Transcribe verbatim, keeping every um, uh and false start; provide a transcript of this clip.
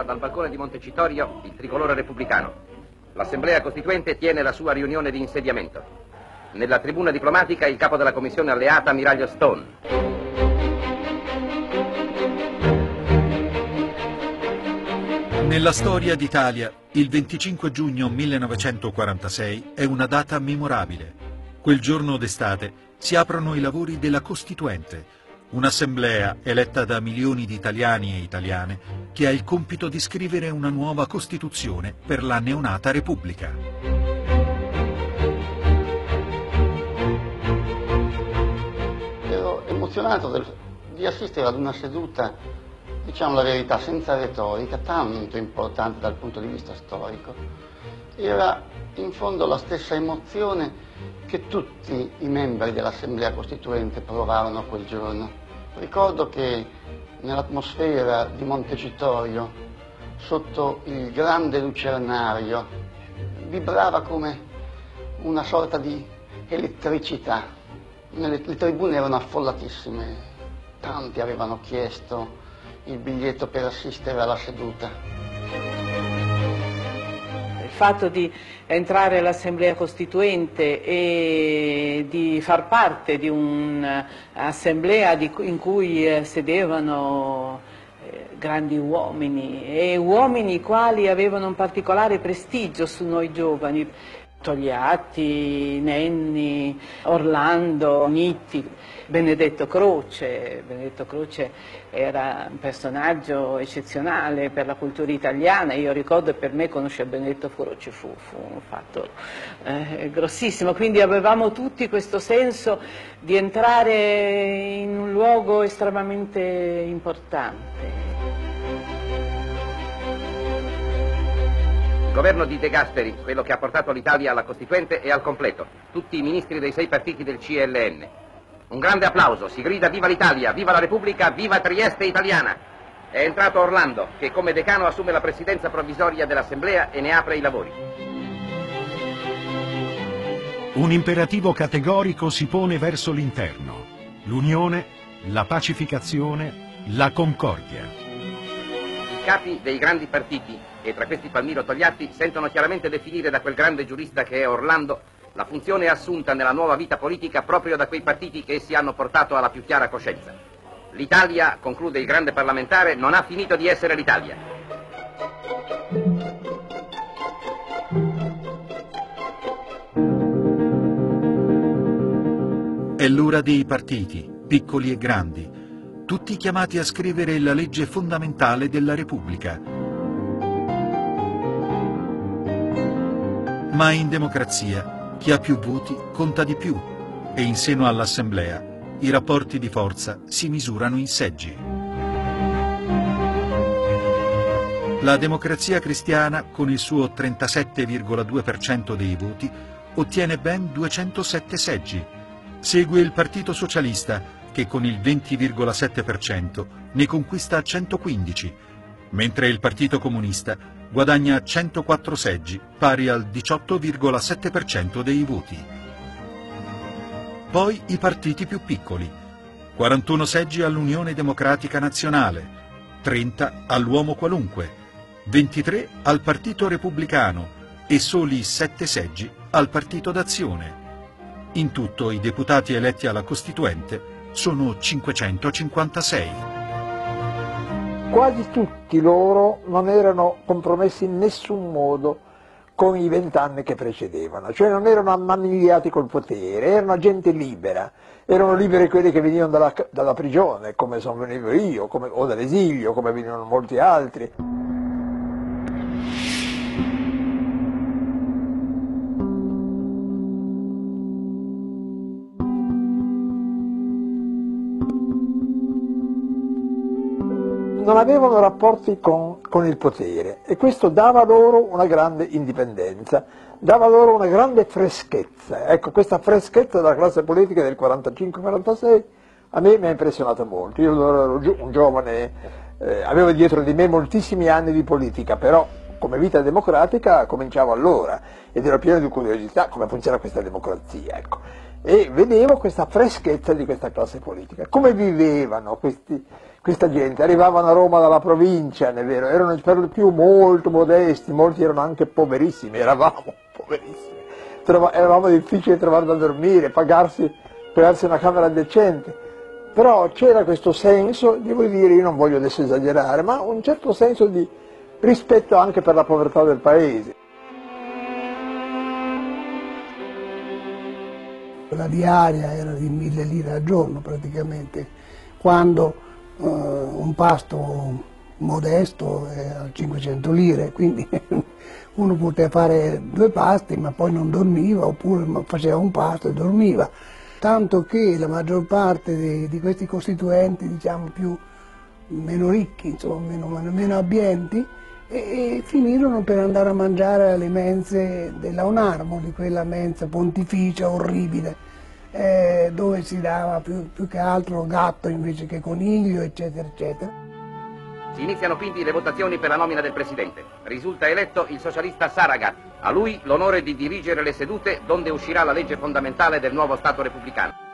dal balcone di Montecitorio il tricolore repubblicano. L'Assemblea Costituente tiene la sua riunione di insediamento. Nella tribuna diplomatica il capo della commissione alleata, ammiraglio Stone. Nella storia d'Italia, il venticinque giugno millenovecentoquarantasei è una data memorabile. Quel giorno d'estate si aprono i lavori della Costituente, un'assemblea eletta da milioni di italiani e italiane che ha il compito di scrivere una nuova Costituzione per la neonata Repubblica. Ero emozionato del, di assistere ad una seduta, diciamo la verità, senza retorica, tanto importante dal punto di vista storico. Era in fondo la stessa emozione che tutti i membri dell'Assemblea Costituente provarono quel giorno. Ricordo che nell'atmosfera di Montecitorio, sotto il grande lucernario, vibrava come una sorta di elettricità. Le, le tribune erano affollatissime, tanti avevano chiesto il biglietto per assistere alla seduta. Il fatto di entrare all'Assemblea Costituente e di far parte di un'assemblea in cui sedevano grandi uomini e uomini i quali avevano un particolare prestigio su noi giovani, Togliatti, Nenni, Orlando, Nitti, Benedetto Croce. Benedetto Croce era un personaggio eccezionale per la cultura italiana. Io ricordo, per me conoscere Benedetto Croce fu, fu un fatto eh, grossissimo, quindi avevamo tutti questo senso di entrare in un luogo estremamente importante. Il governo di De Gasperi, quello che ha portato l'Italia alla Costituente e al completo, tutti i ministri dei sei partiti del C L N. Un grande applauso, si grida viva l'Italia, viva la Repubblica, viva Trieste italiana. È entrato Orlando, che come decano assume la presidenza provvisoria dell'Assemblea e ne apre i lavori. Un imperativo categorico si pone verso l'interno: l'unione, la pacificazione, la concordia. I capi dei grandi partiti, e tra questi Palmiro Togliatti, sentono chiaramente definire da quel grande giurista che è Orlando la funzione assunta nella nuova vita politica proprio da quei partiti che essi hanno portato alla più chiara coscienza. L'Italia, conclude il grande parlamentare, non ha finito di essere l'Italia. È l'ora dei partiti, piccoli e grandi, tutti chiamati a scrivere la legge fondamentale della Repubblica. Ma in democrazia chi ha più voti conta di più e in seno all'Assemblea i rapporti di forza si misurano in seggi. La Democrazia Cristiana, con il suo trentasette virgola due per cento dei voti, ottiene ben duecentosette seggi. Segue il Partito Socialista, che con il venti virgola sette per cento ne conquista centoquindici, mentre il Partito Comunista guadagna centoquattro seggi, pari al diciotto virgola sette per cento dei voti. Poi i partiti più piccoli: quarantuno seggi all'Unione Democratica Nazionale, trenta all'Uomo Qualunque, ventitré al Partito Repubblicano e soli sette seggi al Partito d'Azione. In tutto i deputati eletti alla Costituente sono cinquecentocinquantasei. Quasi tutti loro non erano compromessi in nessun modo con i vent'anni che precedevano, cioè non erano ammanigliati col potere, erano gente libera, erano liberi quelli che venivano dalla, dalla prigione, come sono venuto io, come, o dall'esilio, come venivano molti altri. Non avevano rapporti con, con il potere e questo dava loro una grande indipendenza, dava loro una grande freschezza. Ecco, questa freschezza della classe politica del quarantacinque quarantasei a me mi ha impressionato molto. Io ero un giovane, eh, avevo dietro di me moltissimi anni di politica, però come vita democratica cominciavo allora ed ero pieno di curiosità come funziona questa democrazia, ecco. E vedevo questa freschezza di questa classe politica, come vivevano questi, questa gente, arrivavano a Roma dalla provincia, è vero, erano per lo più molto modesti, molti erano anche poverissimi, eravamo poverissimi, Trova, eravamo difficili trovare da dormire, pagarsi, pagarsi una camera decente, però c'era questo senso, devo dire, io non voglio adesso esagerare, ma un certo senso di rispetto anche per la povertà del paese. La diaria era di mille lire al giorno praticamente, quando eh, un pasto modesto era cinquecento lire, quindi uno poteva fare due pasti ma poi non dormiva, oppure faceva un pasto e dormiva. Tanto che la maggior parte di, di questi costituenti, diciamo più meno ricchi, insomma meno, meno abbienti, e, e finirono per andare a mangiare alle mense della Onarmo, di quella mensa pontificia orribile, eh, dove si dava più, più che altro gatto invece che coniglio, eccetera, eccetera. Si iniziano quindi le votazioni per la nomina del Presidente. Risulta eletto il socialista Saragat. A lui l'onore di dirigere le sedute donde uscirà la legge fondamentale del nuovo Stato repubblicano.